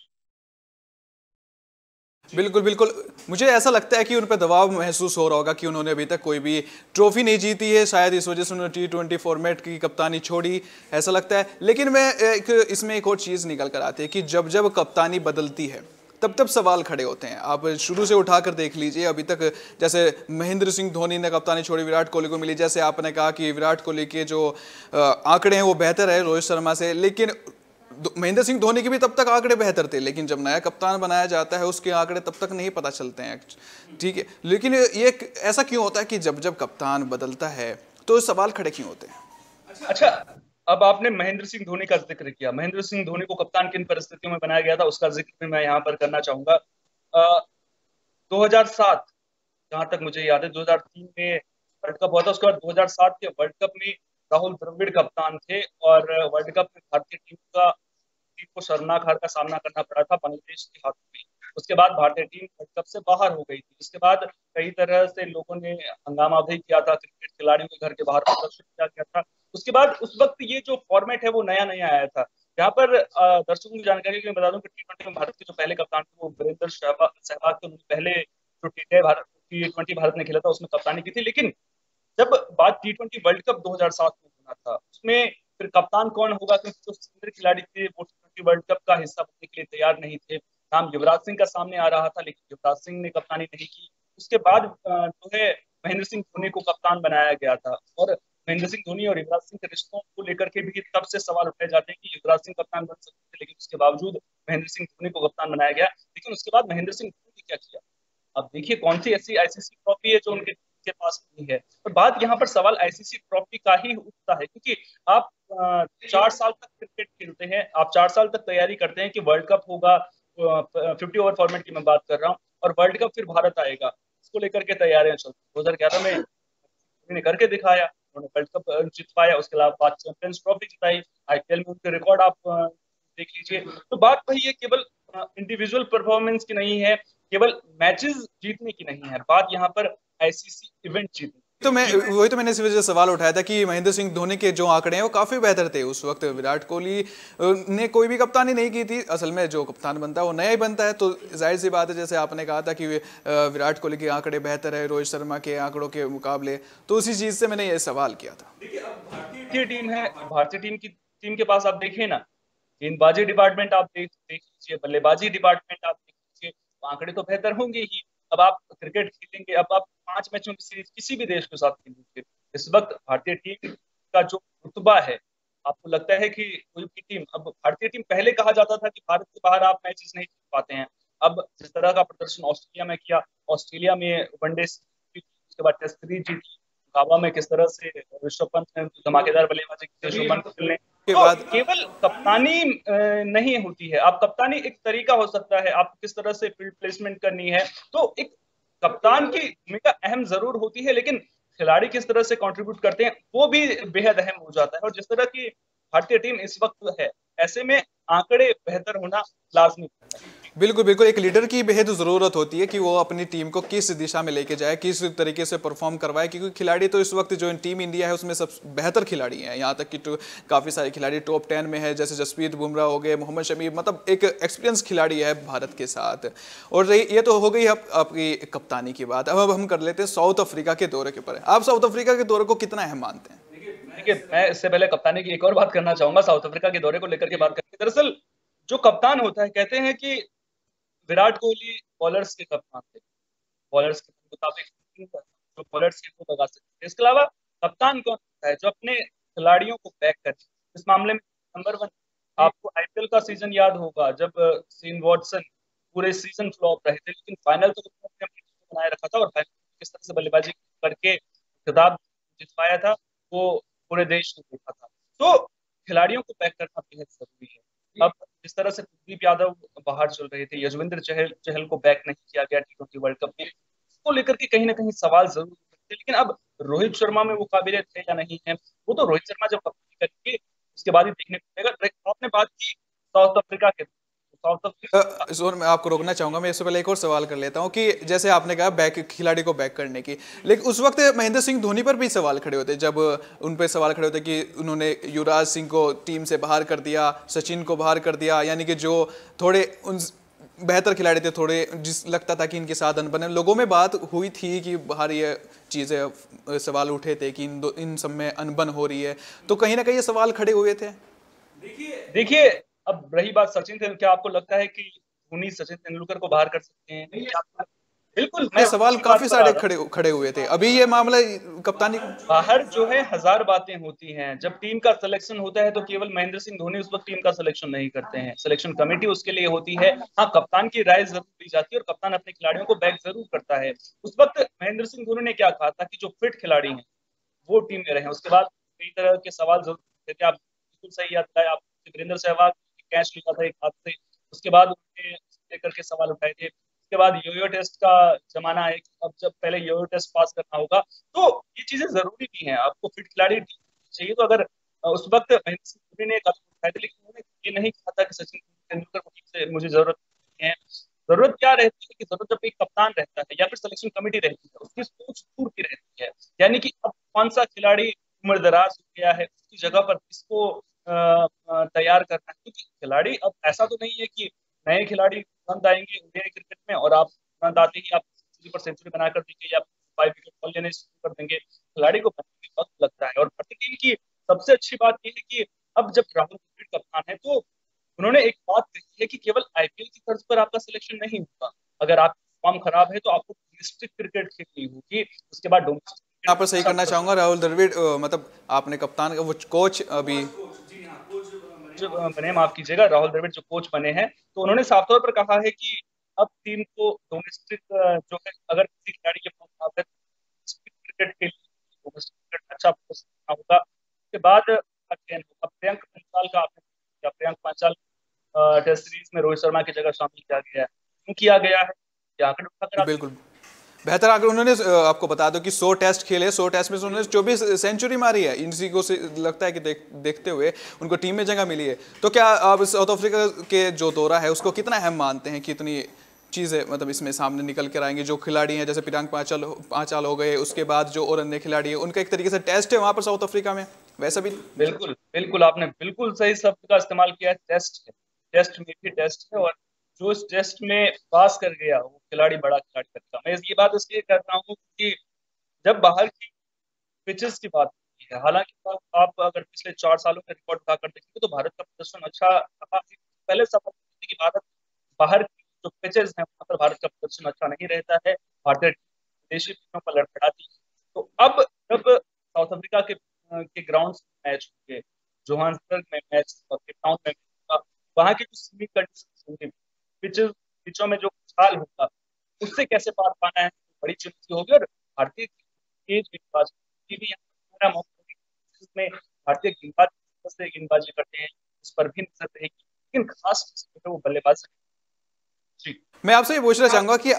बिल्कुल बिल्कुल, मुझे ऐसा लगता है कि उन पर दबाव महसूस हो रहा होगा कि उन्होंने अभी तक कोई भी ट्रॉफी नहीं जीती है, शायद इस वजह से उन्होंने टी20 फॉर्मेट की कप्तानी छोड़ी, ऐसा लगता है। लेकिन मैं इसमें एक और चीज़ निकल कर आती है कि जब जब कप्तानी बदलती है तब तब सवाल खड़े होते हैं। आप शुरू से उठाकर देख लीजिए, अभी तक जैसे महेंद्र सिंह धोनी ने कप्तानी छोड़ी, विराट कोहली को मिली। जैसे आपने कहा कि विराट कोहली के जो आंकड़े हैं वो बेहतर है रोहित शर्मा से, लेकिन महेंद्र सिंह धोनी के भी तब तक आंकड़े बेहतर थे, लेकिन जब नया कप्तान बनाया जाता है उसके आंकड़े तब तक नहीं पता चलते हैं। ठीक है, लेकिन ये ऐसा क्यों होता है कि जब जब कप्तान बदलता है तो सवाल खड़े क्यों होते हैं? अच्छा, अब आपने महेंद्र सिंह धोनी का जिक्र किया। महेंद्र सिंह धोनी को कप्तान किन परिस्थितियों में बनाया गया था उसका जिक्र भी मैं यहाँ पर करना चाहूंगा। 2007 जहां तक मुझे याद है, 2003 में वर्ल्ड कप हुआ था। उसके बाद 2007 के वर्ल्ड कप में राहुल द्रविड़ कप्तान थे और वर्ल्ड कप में भारतीय टीम को शर्मनाक हार का सामना करना पड़ा था बांग्लादेश के हाथों में। उसके बाद भारतीय टीम वर्ल्ड कप से बाहर हो गई थी। उसके बाद कई तरह से लोगों ने हंगामा भी किया था, क्रिकेट खिलाड़ियों के घर के बाहर प्रदर्शन किया गया था। उसके बाद उस वक्त ये जो फॉर्मेट है वो नया नया आया था। यहाँ पर दर्शकों की जानकारी के लिए बता दूं कि टी20 में भारत के जो पहले कप्तान थे वो वीरेंद्र सहवाग थे। उन्होंने पहले जो टी20 भारत ने खेला था उसमें कप्तानी की थी। लेकिन जब बात टी20 वर्ल्ड कप 2007 में होना था, उसमें फिर कप्तान कौन होगा, क्योंकि जो सीनियर खिलाड़ी थे वो टी20 वर्ल्ड कप का हिस्सा बनने के लिए तैयार नहीं थे। नाम युवराज सिंह का सामने आ रहा था, लेकिन युवराज सिंह ने कप्तानी नहीं की। उसके बाद जो है महेंद्र सिंह धोनी को कप्तान बनाया गया था। और महेंद्र सिंह धोनी और युवराज सिंह के रिश्तों को लेकर के भी तब से सवाल उठाए जाते हैं कि युवराज सिंह कप्तान बन सकते थे, लेकिन उसके बावजूद महेंद्र सिंह धोनी को कप्तान बनाया गया। लेकिन उसके बाद महेंद्र सिंह धोनी ने क्या किया, अब देखिए कौन सी ऐसी आईसीसी ट्रॉफी है जो उनके पास नहीं है। और बात यहाँ पर सवाल आईसीसी ट्रॉफी का ही उठता है, क्योंकि आप 4 साल तक क्रिकेट खेलते हैं, आप 4 साल तक तैयारी करते हैं कि वर्ल्ड कप होगा, 50 ओवर फॉर्मेट की मैं बात कर रहा हूँ, और वर्ल्ड कप फिर भारत आएगा, इसको लेकर के तैयारियां चलती। 2011 में उन्होंने करके दिखाया, उन्होंने वर्ल्ड कप जितवाया। उसके अलावा चैंपियंस ट्रॉफी जिताई, आईपीएल में उनके रिकॉर्ड आप देख लीजिए। तो बात वही है, केवल इंडिविजुअल परफॉर्मेंस की नहीं है, केवल मैचेस जीतने की नहीं है, बात यहाँ पर आईसीसी इवेंट जीतने। तो मैं वही तो मैंने इस वजह से सवाल उठाया था कि महेंद्र सिंह धोनी के जो आंकड़े हैं वो काफी बेहतर थे उस वक्त। विराट कोहली ने कोई भी कप्तानी नहीं की थी। असल में जो कप्तान बनता है वो नया ही बनता है, तो जाहिर सी बात है, जैसे आपने कहा था कि विराट कोहली के आंकड़े बेहतर है रोहित शर्मा के आंकड़ों के मुकाबले, तो उसी चीज से मैंने ये सवाल किया था। देखिए, अब भारतीय टीम है, भारतीय टीम के पास आप देखिए ना, गेंदबाजी डिपार्टमेंट आप देख लीजिए, बल्लेबाजी डिपार्टमेंट आप देख लीजिए, आंकड़े तो बेहतर होंगे ही। अब आप क्रिकेट खेलेंगे, अब आप 5 मैचों की सीरीज किसी भी देश के साथ खेलेंगे, इस वक्त भारतीय टीम का जो रुतबा है, आपको लगता है कि कोई भी टीम, अब भारतीय टीम पहले कहा जाता था कि भारत के बाहर आप मैचेस नहीं जीत पाते हैं। अब जिस तरह का प्रदर्शन ऑस्ट्रेलिया में किया, ऑस्ट्रेलिया में वनडे, उसके बाद टेस्ट सीरीज जीती, गावा में किस तरह से ऋषभ पंत ने धमाकेदार बल्लेबाजी की, शुभमन गिल ने। के बाद केवल कप्तानी नहीं होती है, आप कप्तानी एक तरीका हो सकता है, आप किस तरह से फील्ड प्लेसमेंट करनी है, तो एक कप्तान की भूमिका अहम जरूर होती है, लेकिन खिलाड़ी किस तरह से कंट्रीब्यूट करते हैं वो भी बेहद अहम हो जाता है। और जिस तरह की भारतीय टीम इस वक्त है, ऐसे में आंकड़े बेहतर होना लाजमी है। बिल्कुल बिल्कुल, एक लीडर की बेहद ज़रूरत होती है कि वो अपनी टीम को किस दिशा में लेके जाए, किस तरीके से परफॉर्म करवाए, क्योंकि खिलाड़ी तो इस वक्त जो टीम इंडिया है उसमें सब बेहतर खिलाड़ी हैं। यहाँ तक कि काफ़ी सारे खिलाड़ी टॉप 10 में है, जैसे जसप्रीत बुमराह हो गए, मोहम्मद शमी, मतलब एक एक्सपीरियंस खिलाड़ी है भारत के साथ। और ये तो हो गई आपकी कप्तानी की बात। अब हम कर लेते हैं साउथ अफ्रीका के दौरे के ऊपर। आप साउथ अफ्रीका के दौरे को कितना अहम मानते हैं? देखिए, मैं इससे पहले कप्तानी की एक और बात करना चाहूंगा, साउथ अफ्रीका के दौरे को लेकर के बात करके। दरअसल जो कप्तान होता है, कहते हैं कि विराट कोहली बॉलर्स के कप्तान थे, बॉलर्स के मुताबिक जो बॉलर्स के वो लगा सकते हैं। इसके अलावा कप्तान कौन होता है? जो अपने खिलाड़ियों को बैक करे। इस मामले में नंबर 1, आपको आईपीएल का सीजन याद होगा जब शेन वॉटसन पूरे सीजन फ्लॉप रहे थे, लेकिन फाइनल तो उन्होंने अपने टीम को बनाए रखा था और फाइनल किस तरह से बल्लेबाजी करके खिताब जितवाया था वो पूरे देश ने देखा था। तो खिलाड़ियों को बैक करना बेहद जरूरी है। अब जिस तरह से कुलदीप यादव बाहर चल रहे थे, युजवेंद्र चहल चहल को बैक नहीं किया गया T20 वर्ल्ड कप में, इसको लेकर के कहीं ना कहीं सवाल जरूर थे। लेकिन अब रोहित शर्मा में वो काबिलियत है या नहीं है, वो तो रोहित शर्मा जब कप्तानी करेंगे उसके बाद ही देखने को मिलेगा। आपने बात की साउथ अफ्रीका के, साउथ अफ्रीका जोर मैं आपको रोकना चाहूंगा, मैं इससे पहले एक और सवाल कर लेता हूं कि जैसे आपने कहा बैक खिलाड़ी को बैक करने की, लेकिन उस वक्त महेंद्र सिंह धोनी पर भी सवाल खड़े होते, जब उन पर सवाल खड़े होते कि उन्होंने युवराज सिंह को टीम से बाहर कर दिया, सचिन को बाहर कर दिया, यानी कि जो थोड़े उन बेहतर खिलाड़ी थे, थोड़े जिस लगता था कि इनके साथ अनबन है, लोगों में बात हुई थी कि बाहर ये चीज़ें सवाल उठे थे कि इन सब में अनबन हो रही है, तो कहीं ना कहीं ये सवाल खड़े हुए थे। देखिए, अब रही बात सचिन तेंदुलकर, क्या आपको लगता है कि धोनी सचिन तेंदुलकर को बाहर कर सकते हैं? बिल्कुल, ये मैं सवाल उसी बात काफी पर आ सारे रहा हूँ। खड़े हुए थे, अभी ये मामला कप्तानी बाहर जो है हजार बातें होती हैं, जब टीम का सिलेक्शन होता है तो केवल महेंद्र सिंह धोनी उस वक्त टीम का सिलेक्शन नहीं करते हैं, सिलेक्शन कमेटी उसके लिए होती है। हाँ, कप्तान की राय जरूर ली जाती है और कप्तान अपने खिलाड़ियों को बैक जरूर करता है। उस वक्त महेंद्र सिंह धोनी ने क्या कहा था कि जो फिट खिलाड़ी हैं वो टीम में रहे। उसके बाद कई तरह के सवाल जरूर थे कि आप बिल्कुल सही याद है, आप वीरेंद्र सहवाग कैच लिया था एक हाथ से, उसके बाद उन्होंने लेकर के सवाल उठाए थे। उसके बाद योयो टेस्ट का जमाना है कि अब जब पहले योयो टेस्ट पास करना होगा, तो ये चीजें जरूरी भी हैं। आपको फिट खिलाड़ी चाहिए, तो अगर उस वक्त महेंद्र सिंह धोनी ने कदम उठाए थे, लेकिन उन्होंने ये नहीं कहा था कि सचिन तेंदुलकर को टीम से मुझे जरूरत नहीं है। जरूरत क्या रहती है कि जरूरत जब एक कप्तान रहता है या फिर सिलेक्शन कमेटी रहती है, उसकी सोच दूर की रहती है, यानी कि अब कौन सा खिलाड़ी उम्र दराज हो गया है, उसकी जगह पर किसको तैयार करना है। क्योंकि खिलाड़ी अब ऐसा तो नहीं है कि नए खिलाड़ी तुरंत आएंगे इंडियन क्रिकेट में और आप तुरंत आते ही आप सेंचुरी पर सेंचुरी बनाकर देंगे या 5 विकेट बॉल लेने शुरू कर देंगे। खिलाड़ी को बनने में वक्त लगता है। और भारतीय टीम की सबसे अच्छी बात यह है कि अब जब राहुल द्रविड़ कप्तान है तो उन्होंने एक बात कही है कि केवल आईपीएल की तर्ज पर आपका सिलेक्शन नहीं होगा, अगर आपकी फॉर्म खराब है तो आपको डोमेस्टिक क्रिकेट खेलनी होगी, उसके बाद डोमेस्टिक यहाँ पर सही करना चाहूंगा, राहुल द्रविड़ मतलब आपने कप्तान वो कोच अभी बने, माफ कीजिएगा, राहुल द्रविड़ जो कोच बने हैं, तो उन्होंने साफ तौर पर कहा है कि अब टीम को डोमेस्टिक जो है, अगर किसी खिलाड़ी के फॉर्म खराब है क्रिकेट के लिए डोमेस्टिक क्रिकेट अच्छा करना होगा। उसके बाद चयन होगा। प्रियंक पंचाल का आपने या प्रियंक पंचाल टेस्ट सीरीज में रोहित शर्मा की जगह शामिल किया गया है, क्यों किया गया है? ये आंकड़े उठाकर बिल्कुल बेहतर। अगर उन्होंने आपको बता दो कि 100 टेस्ट खेले, 100 टेस्ट में से उन्होंने 24 सेंचुरी मारी है, इसी को लगता है कि देखते हुए उनको टीम में जगह मिली है। तो क्या आप साउथ अफ्रीका के जो दौरा है उसको कितना अहम मानते हैं, कितनी चीज़ें मतलब इसमें सामने निकल कर आएंगी? जो खिलाड़ी हैं जैसे प्रियंक पांचाल हो गए, उसके बाद जो और अन्य खिलाड़ी है उनका एक तरीके से टेस्ट है वहाँ पर साउथ अफ्रीका में, वैसा भी बिल्कुल बिल्कुल, आपने बिल्कुल सही शब्द का इस्तेमाल किया है, टेस्ट है। टेस्ट में भी टेस्ट है, और जो इस टेस्ट में पास कर गया वो खिलाड़ी बड़ा खिलाड़ी लगता। मैं ये बात इसलिए कर रहा हूँ कि जब बाहर की पिचेस की बात होती है, हालांकि आप अगर पिछले 4 सालों के रिकॉर्ड उठाकर देखेंगे तो भारत का प्रदर्शन अच्छा रहा। पहले सवाल कि भारत बाहर की जो पिचेस हैं वहां पर भारत का प्रदर्शन अच्छा नहीं रहता है, भारतीय विदेशी टीमों पर लड़खड़ाती है। तो अब जब साउथ अफ्रीका के ग्राउंड मैच होंगे, जोहान्सबर्ग में मैच और केप टाउन में होगा, वहां की जो सीमित कंडीशंस होंगी, पिचों में जो उछाल होगा, उससे कैसे पार पाना है बड़ी चुनौती होगी। और भारतीय तेज गेंदबाज की भी यहाँ मौका, जिसमें भारतीय गेंदबाज से गेंदबाजी करते हैं उस पर भी नजर रहेगी, लेकिन खास वो बल्लेबाज। जी, मैं आपसे ये पूछना चाहूंगा कि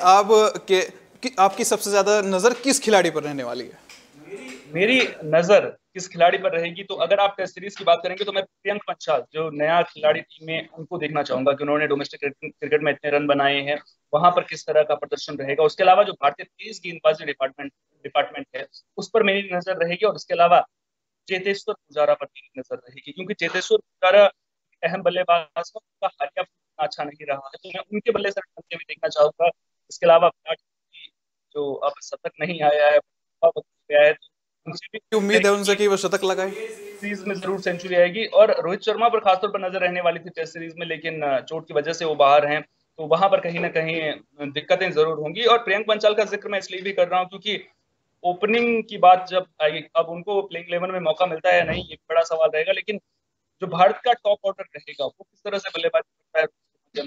आपकी सबसे ज्यादा नजर किस खिलाड़ी पर रहने वाली है? मेरी नजर किस खिलाड़ी पर रहेगी, तो अगर आप टेस्ट सीरीज की बात करेंगे तो मैं प्रियंक पंचाल जो नया खिलाड़ी टीम में, उनको देखना चाहूंगा कि उन्होंने डोमेस्टिक क्रिकेट में इतने रन बनाए हैं, वहां पर किस तरह का प्रदर्शन रहेगा। उसके अलावा जो भारतीय तेज गेंदबाजी डिपार्टमेंट है उस पर मेरी नजर रहेगी। और उसके अलावा चेतेश्वर पुजारा पर मेरी नजर रहेगी, क्योंकि चेतेश्वर पुजारा अहम बल्लेबाज है, उनका हालिया अच्छा नहीं रहा है, तो मैं उनके बल्ले से भी देखना चाहूंगा। इसके अलावा विराट कोहली जो अब शतक नहीं आया है, गया है, तो उनसे भी उम्मीद है उनसे कि वो शतक लगाए, सीरीज में जरूर सेंचुरी आएगी। और रोहित शर्मा पर खासतौर पर नजर रहने वाली थी टेस्ट सीरीज में, लेकिन चोट की वजह से वो बाहर हैं। तो वहां पर कहीं ना कहीं दिक्कतें जरूर होंगी। और प्रियंक पंचाल का जिक्र मैं इसलिए भी कर रहा हूँ क्योंकि ओपनिंग की बात जब आई, अब उनको प्लेइंग 11 में मौका मिलता है या नहीं, ये बड़ा सवाल रहेगा। लेकिन जो भारत का टॉप ऑर्डर रहेगा वो किस तरह से बल्लेबाजी करता है,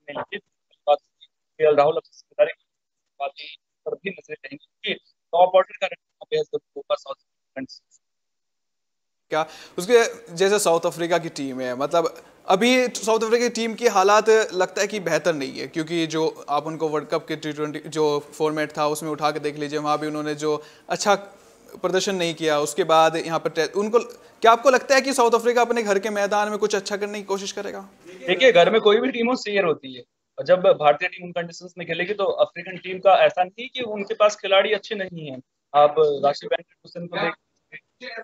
केएल राहुल अपनी जिम्मेदारी बाकी पर भी नजर रहेंगी कि टॉप ऑर्डर का रखना बेहद जरूरी होगा साउथ अफ्रीकन। क्या उसके जैसे साउथ अफ्रीका की टीम है, मतलब अभी साउथ अफ्रीका की टीम की हालात लगता है कि बेहतर नहीं है, क्योंकि जो आप उनको वर्ल्ड कप के T20 जो फॉर्मेट था उसमें उठा के देख लीजिए, वहाँ भी उन्होंने जो अच्छा प्रदर्शन नहीं किया। उसके बाद यहाँ पर उनको, क्या आपको लगता है कि साउथ अफ्रीका अपने घर के मैदान में कुछ अच्छा करने की कोशिश करेगा? देखिए, घर में कोई भी टीम हो शेयर होती है, और जब भारतीय टीम उन कंडीशंस में खेलेगी तो अफ्रीकन टीम का ऐसा नहीं कि उनके पास खिलाड़ी अच्छे नहीं हैं। आप राशिद हुसैन को देख,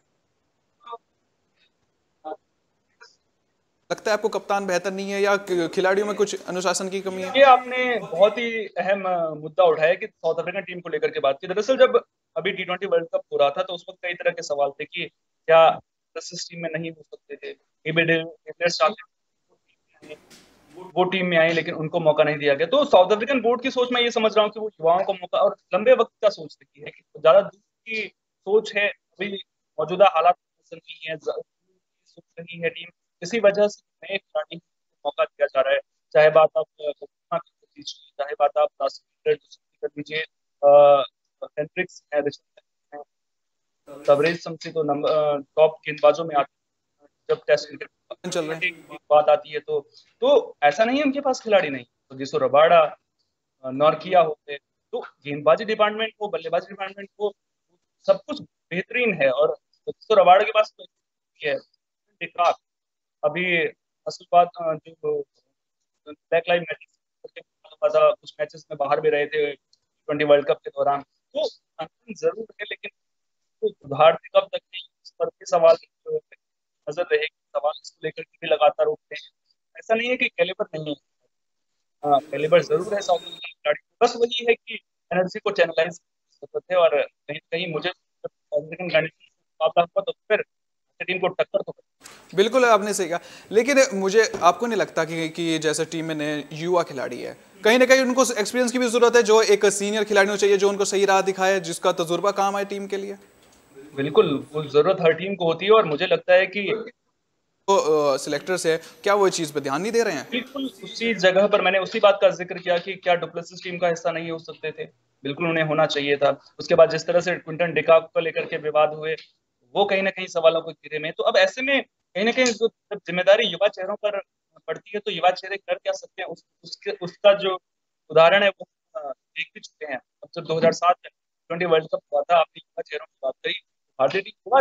लगता है आपको कप्तान बेहतर नहीं है या खिलाड़ियों में कुछ अनुशासन की कमी है? ये आपने बहुत ही अहम मुद्दा उठाया कि साउथ अफ्रीकन टीम को लेकर के बात की। दरअसल जब अभी T20 वर्ल्ड कप हो रहा था तो उस वक्त कई तरह के सवाल थे कि क्या इस टीम में नहीं हो सकते थे, एबी डिविलियर्स चाहते थे वो टीम में आए लेकिन उनको मौका नहीं दिया गया। तो साउथ अफ्रीकन बोर्ड की सोच मैं ये समझ रहा हूँ कि वो युवाओं को मौका और लंबे वक्त का सोच रही है, कि ज्यादा दूर की सोच है। अभी मौजूदा हालात पसंद नहीं है, सोच रही है टीम, इसी वजह से नए खिलाड़ी को मौका दिया जा रहा है। चाहे बात आप ओबामा की कर लीजिए, चाहे बात आप नासिर की कर लीजिए, हेंड्रिक्स है, रिचर्डसन है, तबरेज शमसी तो नंबर टॉप गेंदबाजों में आते हैं जब टेस्ट चल रहे क्रिकेट हैं। की बात आती है। तो ऐसा नहीं है उनके पास खिलाड़ी नहीं, तो जिसो रबाडा, नॉर्किया होते, तो गेंदबाजी डिपार्टमेंट को, बल्लेबाजी डिपार्टमेंट को सब कुछ बेहतरीन है। और जिसो रबाडा के पास तो है डिकॉक। अभी असल बात जो ब्लैक लाइव मैटर हुआ था, कुछ मैचेस में बाहर भी रहे थे T20 वर्ल्ड कप के दौरान। तो कंसर्न जरूर है, लेकिन तो सुधार से कब तक नहीं, इस पर भी सवाल जो है, नजर रहेगी। सवाल इसको लेकर के भी लगातार उठते हैं। ऐसा नहीं है कि कैलिबर नहीं है, हाँ कैलिबर जरूर है साउथ अफ्रीका खिलाड़ी, बस वही है कि एनर्जी को चैनलाइज करते थे। और कहीं ना कहीं मुझे अफ्रीकन कंडीशन मुकाबला हुआ तो फिर टीम को टक्कर तो बिल्कुल आपने सही कहा, लेकिन मुझे आपको नहीं लगता कि जैसे टीम में नए युवा खिलाड़ी है, कहीं ना कहीं उनको एक्सपीरियंस की भी जरूरत है, जो एक सीनियर खिलाड़ी होना चाहिए जो उनको सही राह दिखाए, जिसका तजुर्बा काम आए टीम के लिए? बिल्कुल वो जरूरत हर टीम को होती है। और मुझे लगता है कि तो सिलेक्टर्स है, क्या वो चीज़ पे ध्यान नहीं दे रहे हैं? बिल्कुल उसी जगह पर मैंने उसी बात का जिक्र किया कि क्या डुप्लेसिस टीम का हिस्सा नहीं हो सकते थे, बिल्कुल उन्हें होना चाहिए था। उसके बाद जिस तरह से क्विंटन डिकॉक को लेकर के विवाद हुए, वो कहीं ना कहीं सवालों को घेरे में। तो अब ऐसे में कहीं ना कहीं जब जिम्मेदारी युवा चेहरों पर पड़ती है तो युवा चेहरे कर क्या सकते हैं, उसका जो उदाहरण है वो देख भी चुके हैं। अब जब 2007 T20 वर्ल्ड कप हुआ था, आपने युवा चेहरों की बात करी, भारतीय टीम हुआ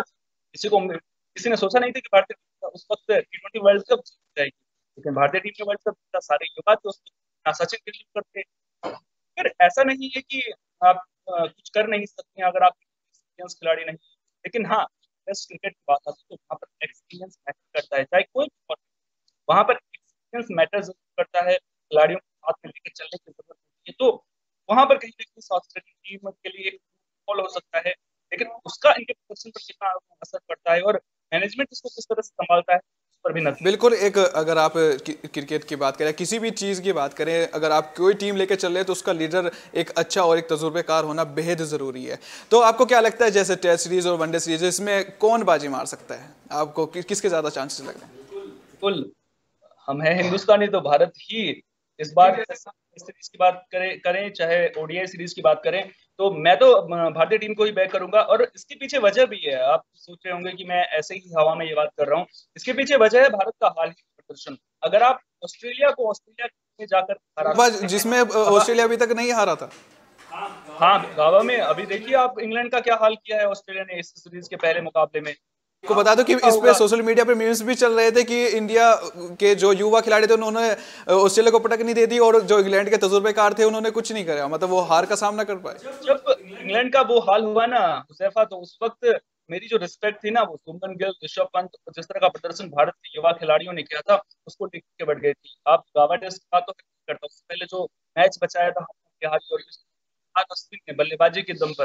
किसी ने सोचा नहीं था कि भारतीय टीम उस वक्त T20 वर्ल्ड कप जीत जाएगी। लेकिन भारतीय टीम ने वर्ल्ड कप जीता, सारे युवा थे उसमें, सचिन तेंदुलकर थे। फिर ऐसा नहीं है कि आप कुछ कर नहीं सकते हैं अगर आप एक्सपीरियंस खिलाड़ी नहीं हैं। लेकिन हाँ, टेस्ट क्रिकेट की बात आती है तो वहाँ पर एक्सपीरियंस मैटर करता है, चाहे कोई भी sport हो। वहाँ पर एक्सपीरियंस मैटर जरूर करता है, खिलाड़ियों को साथ में लेकर चलने की जरूरत होती है। तो वहाँ पर कहीं ना कहीं साउथ अफ्रीकन टीम के लिए एक फॉल हो सकता है, लेकिन उसका इनके प्रदर्शन पर कितना असर पड़ता है और मैनेजमेंट इसको किस तरह से संभालता है उस पर भी नजर। बिल्कुल, एक अगर आप क्रिकेट की बात करें, किसी भी चीज़ की बात करें, अगर आप कोई टीम लेके चल रहे हैं तो उसका लीडर एक अच्छा और एक तजुर्बेकार होना बेहद ज़रूरी है। तो आपको क्या लगता है, जैसे टेस्ट सीरीज और वनडे सीरीज, इसमें कौन बाजी मार सकता है? आपको किसके ज़्यादा चांसेस लग रहे हैं? बिल्कुल, हम हैं हिंदुस्तानी तो भारत ही इस बार सीरीज की बात करें चाहे ओडीआई सीरीज की बात करें, तो मैं तो भारतीय टीम को ही बैक करूंगा। और इसके पीछे वजह भी है, आप सोच रहे होंगे कि मैं ऐसे ही हवा में ये बात कर रहा हूँ। इसके पीछे वजह है भारत का हाल ही का प्रदर्शन। अगर आप ऑस्ट्रेलिया में जाकर हरा जिसमें ऑस्ट्रेलिया अभी तक नहीं हारा था। हाँ गावा में, अभी देखिए आप इंग्लैंड का क्या हाल किया है ऑस्ट्रेलिया ने इस सीरीज के पहले मुकाबले में। को बता दो कि इस पे सोशल मीडिया पे मीम्स भी चल रहे थे कि इंडिया के जो युवा खिलाड़ी थे उन्होंने ऑस्ट्रेलिया को पटक नहीं दे दी, और जो इंग्लैंड के तजुर्बेकार थे उन्होंने कुछ नहीं करा, मतलब वो हार का सामना कर पाए। जब इंग्लैंड का वो हाल हुआ ना हुजैफा, तो उस वक्त मेरी जो रिस्पेक्ट थी ना, वो शुभमन गिल, ऋषभ पंत, जिस तरह का प्रदर्शन भारत के युवा खिलाड़ियों ने किया था उसको देख के बढ़ गई थी। आप गावा टेस्ट की बात तो करता, उससे पहले जो मैच बचाया था बिहारी और अश्विन ने बल्लेबाजी के दम पर,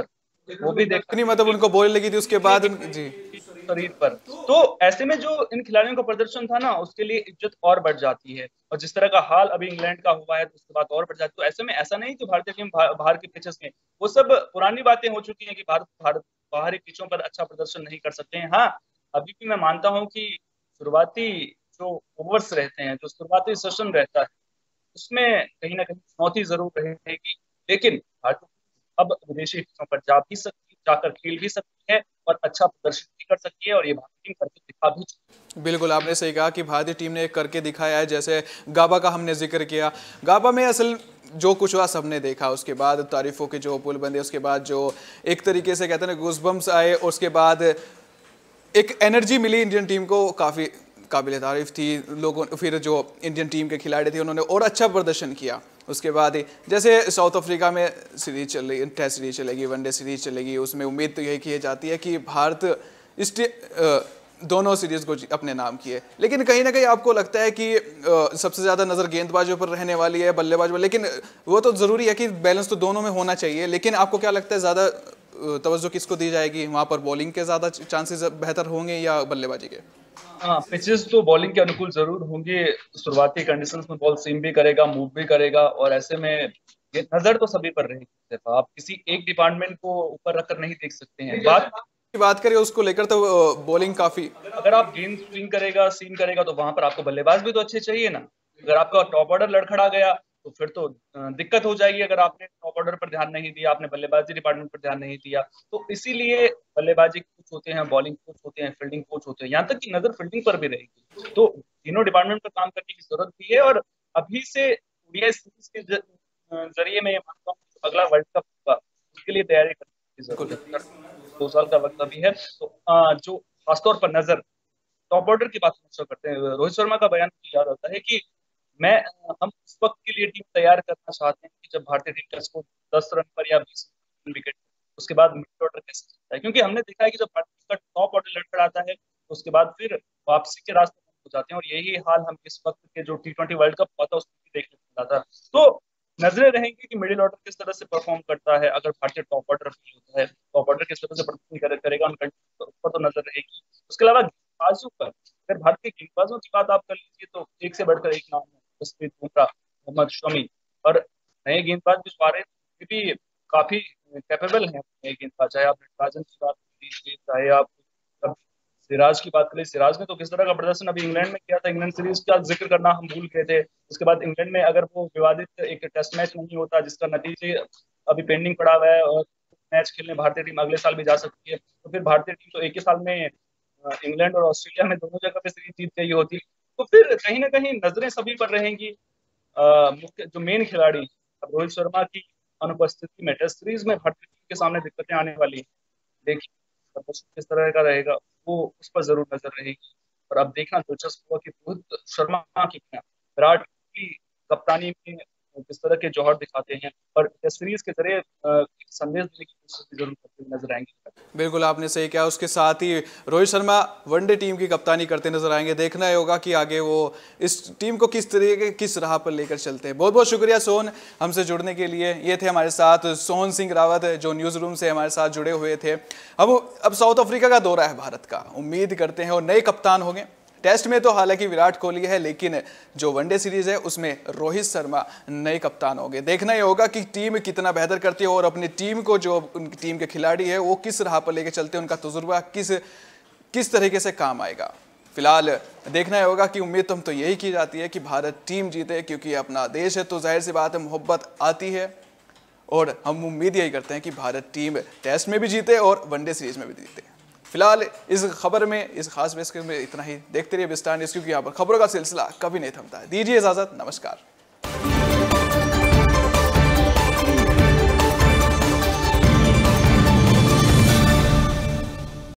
वो भी देखा नहीं, मतलब उनको बॉल लगी थी उसके बाद जी। शरीर पर। तो ऐसे में जो इन खिलाड़ियों का प्रदर्शन था ना, उसके लिए इज्जत और बढ़ जाती है। और जिस तरह का हाल अभी इंग्लैंड का हुआ है, तो उसके बाद और बढ़ जाती है। तो ऐसे में ऐसा नहीं कि भारतीय टीम बाहर के पिचेस में, वो सब पुरानी बातें हो चुकी हैं कि भारत बाहरी पिचों पर अच्छा प्रदर्शन नहीं कर सकते हैं। हाँ, अभी भी मैं मानता हूँ कि शुरुआती जो ओवर्स रहते हैं, जो शुरुआती सेशन रहता है, उसमें कहीं ना कहीं चुनौती जरूर रहेगी। लेकिन भारतीय अब विदेशी टीमों पर जा भी सकती, जाकर खेल भी सकती है और अच्छा प्रदर्शन भी कर सकती है, और ये भारतीय टीम करके दिखा भी सकती है। बिल्कुल, आपने सही कहा कि भारतीय टीम ने करके दिखाया है। जैसे गाबा का हमने जिक्र किया, गाबा में असल जो कुछ हुआ सबने देखा। उसके बाद तारीफों के जो पुल बंदे, उसके बाद जो एक तरीके से कहते हैं ना गूज़बम्स आए, उसके बाद एक एनर्जी मिली इंडियन टीम को, काफ़ी काबिल तारीफ थी लोगों। फिर जो इंडियन टीम के खिलाड़ी थे उन्होंने और अच्छा प्रदर्शन किया। उसके बाद जैसे साउथ अफ्रीका में सीरीज चल रही, टेस्ट सीरीज चलेगी, वनडे सीरीज चलेगी, उसमें उम्मीद तो यही की जाती है कि भारत इस दोनों सीरीज को अपने नाम किए। लेकिन कहीं ना कहीं आपको लगता है कि सबसे ज़्यादा नज़र गेंदबाजों पर रहने वाली है, बल्लेबाजों पर, लेकिन वो तो ज़रूरी है कि बैलेंस तो दोनों में होना चाहिए। लेकिन आपको क्या लगता है ज़्यादा तवज्जो किसको दी जाएगी वहाँ पर? बॉलिंग के ज़्यादा चांसेस बेहतर होंगे या बल्लेबाजी के? हाँ, पिचेस तो बॉलिंग के अनुकूल जरूर होंगे। शुरुआती कंडीशंस में बॉल सीम भी करेगा, मूव भी करेगा, और ऐसे में ये नजर तो सभी पर रहेगी। आप किसी एक डिपार्टमेंट को ऊपर रखकर नहीं देख सकते हैं। बात करें उसको लेकर तो बॉलिंग काफ़ी, अगर आप गेंद स्विंग करेगा, सीम करेगा, तो वहां पर आपको बल्लेबाज भी तो अच्छे चाहिए ना। अगर आपका टॉप ऑर्डर लड़खड़ा गया तो फिर तो दिक्कत हो जाएगी। अगर आपने टॉप ऑर्डर पर ध्यान नहीं दिया, आपने बल्लेबाजी डिपार्टमेंट पर ध्यान नहीं दिया, तो इसीलिए बल्लेबाजी कोच होते हैं, बॉलिंग कोच होते हैं, फील्डिंग कोच होते हैं, यहाँ तक कि नजर फील्डिंग पर भी रहेगी। तो तीनों डिपार्टमेंट पर काम करने की जरूरत भी है। और अभी से ओडीआई सीरीज के जरिए मैं ये मानता हूँ कि अगला वर्ल्ड कप होगा, उसके लिए तैयारी करने की जरूरत है। 2 साल का वक्त अभी है। तो जो खासतौर पर नजर टॉप ऑर्डर की बात हमेशा करते हैं, रोहित शर्मा का बयान याद आता है कि मैं हम उस वक्त के लिए टीम तैयार करना चाहते हैं कि जब भारतीय टीम का स्कोर 10 रन पर या 20 विकेट, उसके बाद मिडिल ऑर्डर कैसे चलता है। क्योंकि हमने देखा है कि जब भारतीय का टॉप ऑर्डर लड़खड़ाता है, तो उसके बाद फिर वापसी के रास्ते बंद हो जाते हैं। और यही हाल हम इस वक्त के जो T20 वर्ल्ड कप हुआ था उसमें भी देखने को मिला था। तो नजरें रहेंगी कि मिडिल ऑर्डर किस तरह से परफॉर्म करता है। अगर भारतीय टॉप ऑर्डर फील होता है, टॉप ऑर्डर किस तरह से परफॉर्म करेगा, उन पर तो नजर रहेगी। उसके अलावा गेंदबाजों पर, अगर भारतीय गेंदबाजों की बात आप कर लीजिए, तो एक से बढ़कर एक नाम है, जसप्रीत बुमराह, मोहम्मद शमी, और नए गेंदबाज भी आ रहे हैं, भी काफी कैपेबल हैं नए गेंदबाज। चाहे आप नटराजन की बात कर लीजिए, चाहे आप सिराज की बात करें। सिराज ने तो किस तरह का प्रदर्शन अभी इंग्लैंड में किया था, इंग्लैंड सीरीज का जिक्र करना हम भूल गए थे। उसके बाद इंग्लैंड में अगर वो विवादित एक टेस्ट मैच नहीं होता, जिसका नतीजे अभी पेंडिंग पड़ा हुआ है, और मैच खेलने भारतीय टीम अगले साल भी जा सकती है, तो फिर भारतीय टीम तो एक ही साल में इंग्लैंड और ऑस्ट्रेलिया में दोनों जगह पे सीरीज जीत गई होती। तो फिर कहीं ना कहीं नजरें सभी पर रहेंगी। मुख्य जो मेन खिलाड़ी, अब रोहित शर्मा की अनुपस्थिति में टेस्ट सीरीज में भारतीय टीम के सामने दिक्कतें आने वाली है। देखिए प्रदर्शन किस तरह का रहेगा, वो उस पर जरूर नजर रहेगी। और अब देखना दिलचस्प हुआ कि रोहित शर्मा की विराट की कप्तानी में किस तरह के जौहर दिखाते हैं, और टेस्ट सीरीज के जरिए एक संदेश देने की कोशिश भी जरूर करते हुए नजर आएंगे। बिल्कुल आपने सही कहा। उसके साथ ही रोहित शर्मा वनडे टीम की कप्तानी करते नजर आएंगे। देखना ही होगा कि आगे वो इस टीम को किस तरीके किस राह पर लेकर चलते हैं। बहुत बहुत शुक्रिया सोहन हमसे जुड़ने के लिए। ये थे हमारे साथ सोहन सिंह रावत, जो न्यूज़ रूम से हमारे साथ जुड़े हुए थे। अब साउथ अफ्रीका का दौरा है भारत का, उम्मीद करते हैं और नए कप्तान होंगे। टेस्ट में तो हालांकि विराट कोहली है, लेकिन जो वनडे सीरीज है उसमें रोहित शर्मा नए कप्तान होंगे। देखना ही होगा कि टीम कितना बेहतर करती है और अपनी टीम को, जो उनकी टीम के खिलाड़ी है, वो किस राह पर लेकर चलते हैं, उनका तजुर्बा किस तरीके से काम आएगा। फिलहाल देखना ही होगा कि उम्मीद तो हम तो यही की जाती है कि भारत टीम जीते, क्योंकि अपना देश है तो जाहिर सी बात है मोहब्बत आती है। और हम उम्मीद यही करते हैं कि भारत टीम टेस्ट में भी जीते और वनडे सीरीज में भी जीते। फिलहाल इस खबर में, इस खास पेशकश में इतना ही। देखते रहिए विस्तार न्यूज़, क्योंकि यहाँ पर खबरों का सिलसिला कभी नहीं थमता है। दीजिए इजाज़त, नमस्कार।